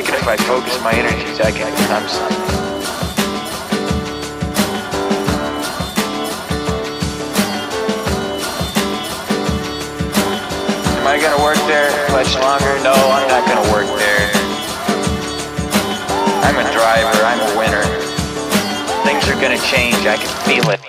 reckon if I focus my energies, I can become something. Am I gonna work there much longer? No, I'm not gonna work there. I'm a driver, I'm a winner. Things are gonna change, I can feel it.